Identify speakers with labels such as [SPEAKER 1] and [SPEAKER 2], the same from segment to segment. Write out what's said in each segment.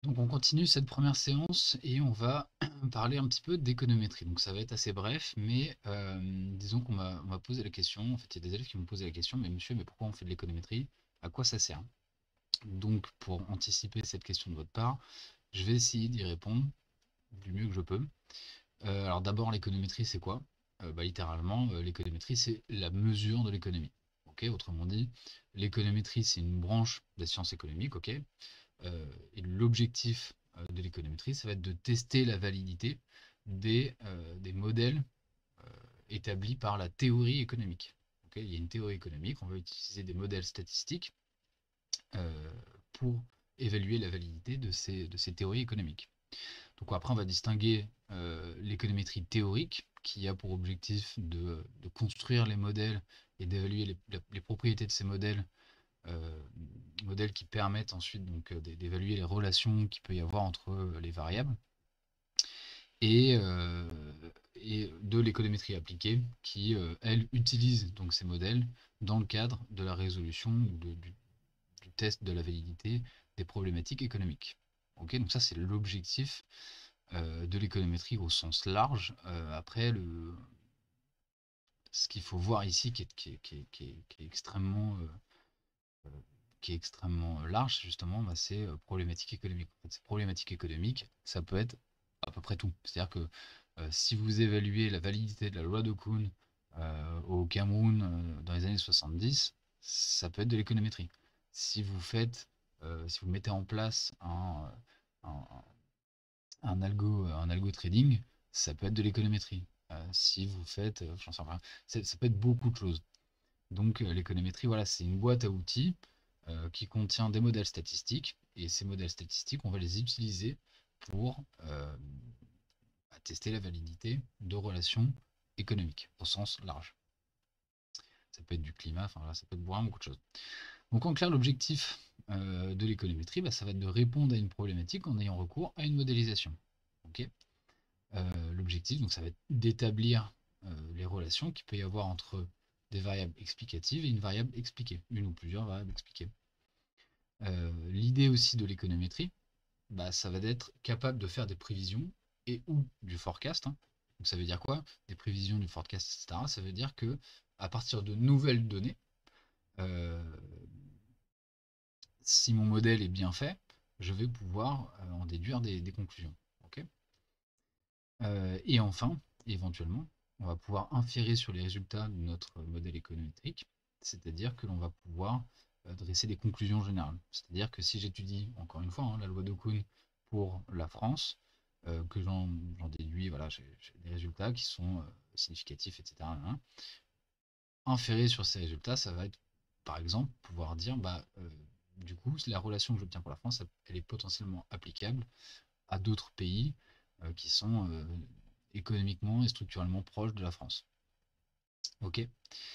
[SPEAKER 1] Donc on continue cette première séance et on va parler un petit peu d'économétrie. Donc ça va être assez bref, mais disons qu'on m'a posé la question, en fait il y a des élèves qui m'ont posé la question, mais monsieur, mais pourquoi on fait de l'économétrie? À quoi ça sert? Donc pour anticiper cette question de votre part, je vais essayer d'y répondre du mieux que je peux. Alors d'abord l'économétrie c'est quoi? Littéralement, l'économétrie c'est la mesure de l'économie. Ok, autrement dit, l'économétrie c'est une branche des sciences économiques, ok? Et l'objectif de l'économétrie, ça va être de tester la validité des modèles établis par la théorie économique. Okay, il y a une théorie économique, on va utiliser des modèles statistiques euh, pour évaluer la validité de ces théories économiques. Donc après, on va distinguer l'économétrie théorique, qui a pour objectif de construire les modèles et d'évaluer les propriétés de ces modèles, euh, modèles qui permettent ensuite donc d'évaluer les relations qu'il peut y avoir entre les variables, et, euh, et de l'économétrie appliquée qui, elle, utilise donc ces modèles dans le cadre de la résolution ou du test de la validité des problématiques économiques. Ok, donc ça c'est l'objectif de l'économétrie au sens large. Après, ce qu'il faut voir ici qui est extrêmement large, justement, bah, c'est problématique économique. En fait, ces problématiques économiques, ça peut être à peu près tout. C'est-à-dire que si vous évaluez la validité de la loi de Kuhn au Cameroun dans les années 70, ça peut être de l'économétrie. Si vous mettez en place un, un algo trading, ça peut être de l'économétrie. Si vous faites, j'en sais rien, ça peut être beaucoup de choses. Donc l'économétrie, voilà, c'est une boîte à outils qui contient des modèles statistiques. Et ces modèles statistiques, on va les utiliser pour tester la validité de relations économiques au sens large. Ça peut être du climat, enfin là, ça peut être vraiment beaucoup de choses. Donc en clair, l'objectif de l'économétrie, bah, ça va être de répondre à une problématique en ayant recours à une modélisation. Okay, l'objectif, donc ça va être d'établir les relations qu'il peut y avoir entre des variables explicatives et une variable expliquée, une ou plusieurs variables expliquées. L'idée aussi de l'économétrie, bah, ça va être capable de faire des prévisions et ou du forecast. Hein. Donc ça veut dire quoi? Des prévisions, du forecast, etc. Ça veut dire que à partir de nouvelles données, euh, si mon modèle est bien fait, je vais pouvoir en déduire des conclusions. Okay, et enfin, éventuellement, on va pouvoir inférer sur les résultats de notre modèle économétrique, c'est-à-dire que l'on va pouvoir dresser des conclusions générales. C'est-à-dire que si j'étudie, encore une fois, hein, la loi de Kuhn pour la France, que j'en déduis, voilà, j'ai des résultats qui sont significatifs, etc. Hein. Inférer sur ces résultats, ça va être, par exemple, pouvoir dire, bah, du coup, la relation que j'obtiens pour la France, elle est potentiellement applicable à d'autres pays qui sont économiquement et structurellement proches de la France. Ok.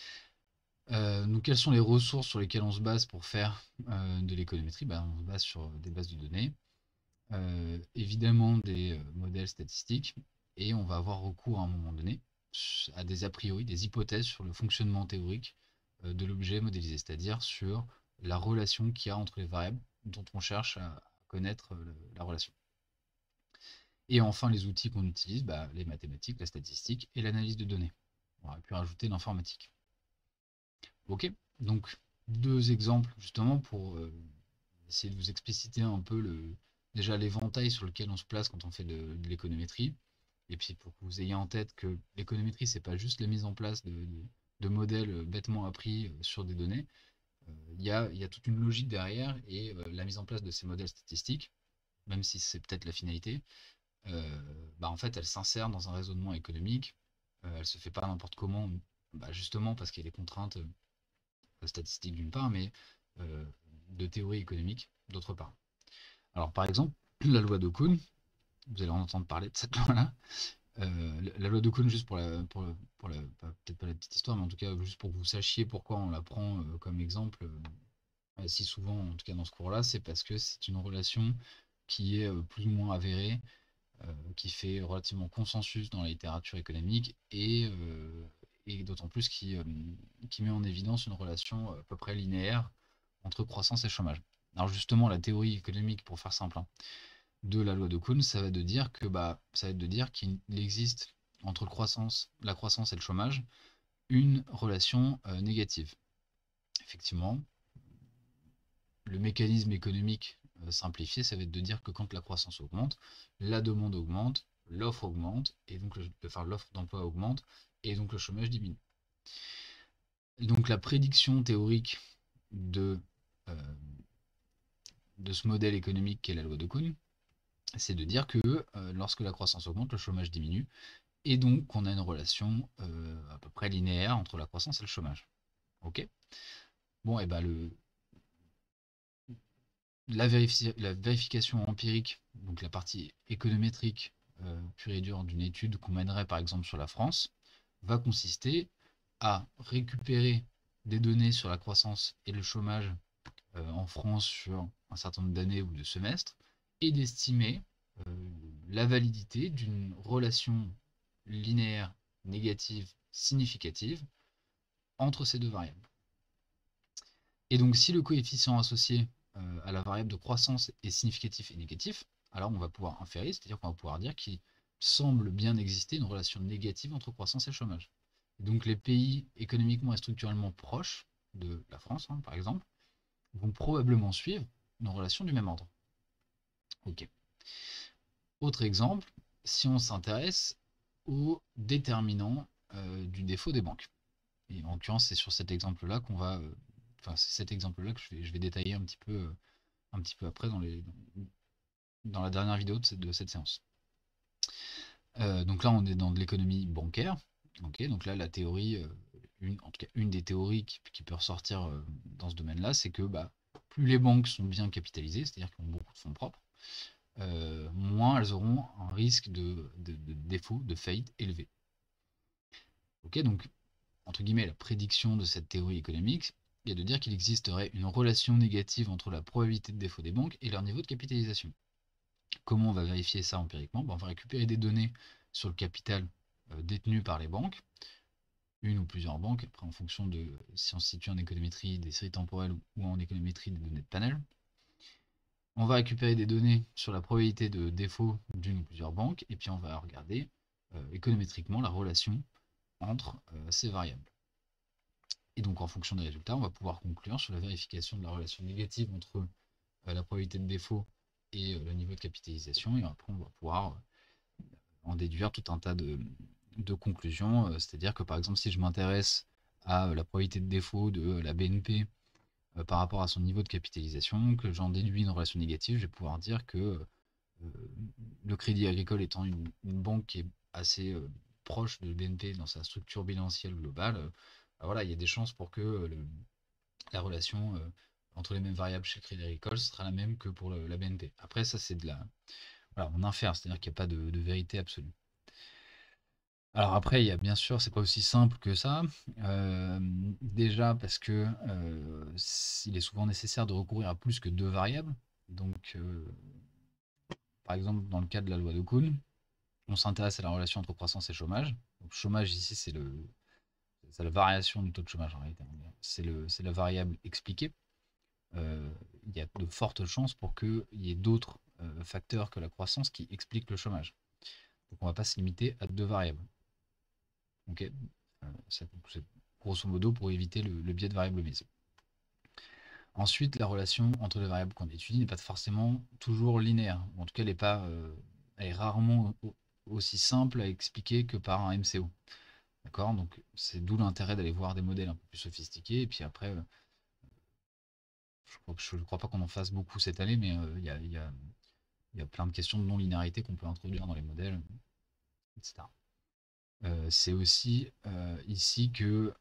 [SPEAKER 1] Donc quelles sont les ressources sur lesquelles on se base pour faire de l'économétrie? On se base sur des bases de données, évidemment des modèles statistiques, et on va avoir recours à un moment donné à des a priori, des hypothèses sur le fonctionnement théorique de l'objet modélisé, c'est-à-dire sur la relation qu'il y a entre les variables dont on cherche à connaître la relation. Et enfin, les outils qu'on utilise, bah, les mathématiques, la statistique et l'analyse de données. On aurait pu rajouter l'informatique. Ok, donc deux exemples justement pour essayer de vous expliciter un peu déjà l'éventail sur lequel on se place quand on fait de l'économétrie. Et puis pour que vous ayez en tête que l'économétrie, c'est pas juste la mise en place de modèles bêtement appris sur des données. Il y a toute une logique derrière, et la mise en place de ces modèles statistiques, même si c'est peut-être la finalité, en fait, elle s'insère dans un raisonnement économique. Elle se fait pas n'importe comment, justement parce qu'il y a des contraintes statistiques d'une part, mais euh, de théorie économique d'autre part. Alors, par exemple, la loi de Kuhn, vous allez en entendre parler de cette loi-là. La loi de Kuhn, juste peut-être pas la petite histoire, mais en tout cas, juste pour que vous sachiez pourquoi on la prend comme exemple si souvent, en tout cas dans ce cours-là, c'est parce que c'est une relation qui est plus ou moins avérée, qui fait relativement consensus dans la littérature économique, et d'autant plus qui met en évidence une relation à peu près linéaire entre croissance et chômage. Alors justement, la théorie économique, pour faire simple, hein, de la loi de Kuhn, ça va être de dire qu'il existe entre la croissance et le chômage une relation négative. Effectivement, le mécanisme économique simplifié, ça va être de dire que quand la croissance augmente, la demande augmente, l'offre augmente, et donc l'offre d'emploi augmente, et donc le chômage diminue. Donc la prédiction théorique de, euh, de ce modèle économique qu'est la loi de Kuhn, c'est de dire que lorsque la croissance augmente, le chômage diminue, et donc qu'on a une relation à peu près linéaire entre la croissance et le chômage. Ok. Bon, et ben la vérification empirique, donc la partie économétrique pure et dure d'une étude qu'on mènerait par exemple sur la France, va consister à récupérer des données sur la croissance et le chômage en France sur un certain nombre d'années ou de semestres, et d'estimer la validité d'une relation linéaire négative significative entre ces deux variables. Et donc si le coefficient associé à la variable de croissance est significatif et négatif, alors on va pouvoir inférer, c'est-à-dire qu'on va pouvoir dire qu'il semble bien exister une relation négative entre croissance et chômage. Et donc les pays économiquement et structurellement proches de la France, hein, par exemple, vont probablement suivre une relation du même ordre. Ok. Autre exemple, si on s'intéresse aux déterminants du défaut des banques. Et en l'occurrence, c'est sur cet exemple-là qu'on va, c'est cet exemple-là que je vais détailler un petit peu après dans la dernière vidéo de cette séance. Donc là, on est dans de l'économie bancaire. Okay, donc là, la théorie, en tout cas une des théories qui peut ressortir dans ce domaine-là, c'est que plus les banques sont bien capitalisées, c'est-à-dire qu'elles ont beaucoup de fonds propres, moins elles auront un risque de défaut, de faillite élevé. Ok, donc, entre guillemets, la prédiction de cette théorie économique est de dire qu'il existerait une relation négative entre la probabilité de défaut des banques et leur niveau de capitalisation. Comment on va vérifier ça empiriquement? On va récupérer des données sur le capital détenu par les banques, une ou plusieurs banques, après en fonction de si on se situe en économétrie des séries temporelles ou en économétrie des données de panel. On va récupérer des données sur la probabilité de défaut d'une ou plusieurs banques, et puis on va regarder économétriquement la relation entre ces variables. Et donc en fonction des résultats, on va pouvoir conclure sur la vérification de la relation négative entre la probabilité de défaut et le niveau de capitalisation, et après on va pouvoir en déduire tout un tas de conclusions, c'est-à-dire que par exemple si je m'intéresse à la probabilité de défaut de la BNP par rapport à son niveau de capitalisation, que j'en déduis une relation négative, je vais pouvoir dire que le Crédit Agricole étant une banque qui est assez proche de BNP dans sa structure bilancielle globale, voilà, il y a des chances pour que la relation entre les mêmes variables chez le Crédit Agricole sera la même que pour la BNP. Après, ça c'est de la... Voilà, on infère, c'est-à-dire qu'il n'y a pas de vérité absolue. Alors après, il y a bien sûr, c'est pas aussi simple que ça. Déjà parce que il est souvent nécessaire de recourir à plus que deux variables. Donc, par exemple, dans le cas de la loi de Kuhn, on s'intéresse à la relation entre croissance et chômage. Donc, chômage ici, c'est la variation du taux de chômage en réalité. C'est la variable expliquée. Il y a de fortes chances pour qu'il y ait d'autres facteurs que la croissance qui expliquent le chômage. Donc on ne va pas se limiter à deux variables. Okay, c'est grosso modo pour éviter le biais de variable mise. Ensuite, la relation entre les variables qu'on étudie n'est pas forcément toujours linéaire. En tout cas, elle est rarement aussi simple à expliquer que par un MCO. D'accord? Donc c'est d'où l'intérêt d'aller voir des modèles un peu plus sophistiqués. Et puis après, je ne crois pas qu'on en fasse beaucoup cette année, mais il y a plein de questions de non-linéarité qu'on peut introduire dans les modèles, etc. C'est aussi ici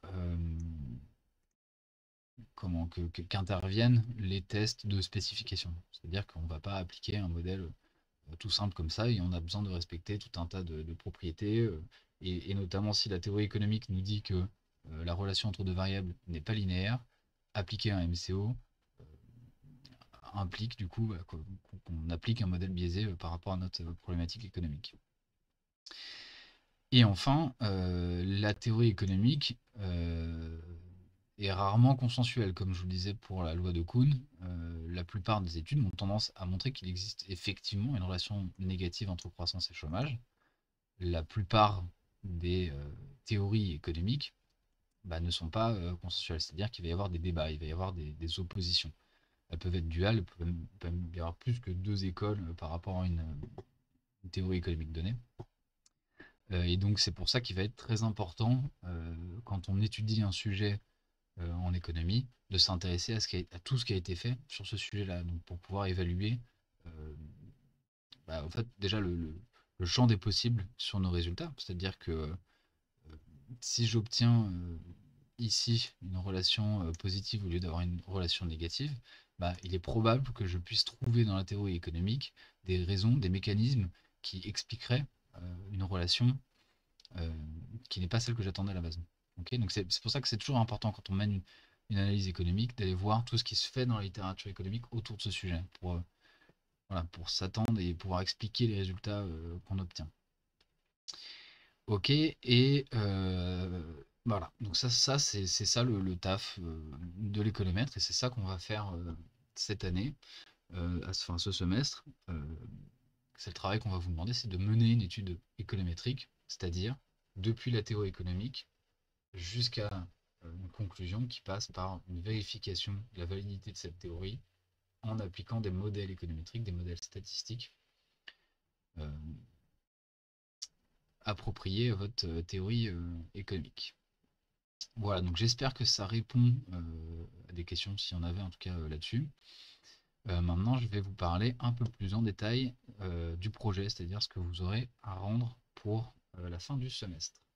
[SPEAKER 1] qu'interviennent les tests de spécification. C'est-à-dire qu'on ne va pas appliquer un modèle tout simple comme ça, et on a besoin de respecter tout un tas de propriétés, et notamment si la théorie économique nous dit que la relation entre deux variables n'est pas linéaire, appliquer un MCO implique du coup qu'on applique un modèle biaisé par rapport à notre problématique économique. Et enfin, la théorie économique est rarement consensuelle, comme je vous le disais pour la loi de Kuhn. la plupart des études ont tendance à montrer qu'il existe effectivement une relation négative entre croissance et chômage. La plupart des théories économiques ne sont pas consensuelles, c'est-à-dire qu'il va y avoir des débats, il va y avoir des oppositions. Elles peuvent être duales, il peut même y avoir plus que deux écoles par rapport à une théorie économique donnée. Et donc c'est pour ça qu'il va être très important, quand on étudie un sujet en économie, de s'intéresser à tout ce qui a été fait sur ce sujet-là, donc pour pouvoir évaluer en fait déjà le champ des possibles sur nos résultats. C'est-à-dire que si j'obtiens ici une relation positive au lieu d'avoir une relation négative, il est probable que je puisse trouver dans la théorie économique des raisons, des mécanismes qui expliqueraient une relation euh, qui n'est pas celle que j'attendais à la base. Okay, donc c'est pour ça que c'est toujours important quand on mène une analyse économique d'aller voir tout ce qui se fait dans la littérature économique autour de ce sujet pour s'attendre et pouvoir expliquer les résultats qu'on obtient. Ok, et voilà, donc ça c'est ça le taf de l'économètre, et c'est ça qu'on va faire cette année, ce semestre. C'est le travail qu'on va vous demander, c'est de mener une étude économétrique, c'est-à-dire depuis la théorie économique jusqu'à une conclusion qui passe par une vérification de la validité de cette théorie en appliquant des modèles économétriques, des modèles statistiques euh, appropriés à votre théorie économique. Voilà, donc j'espère que ça répond à des questions, s'il y en avait en tout cas là-dessus. Maintenant, je vais vous parler un peu plus en détail du projet, c'est-à-dire ce que vous aurez à rendre pour la fin du semestre.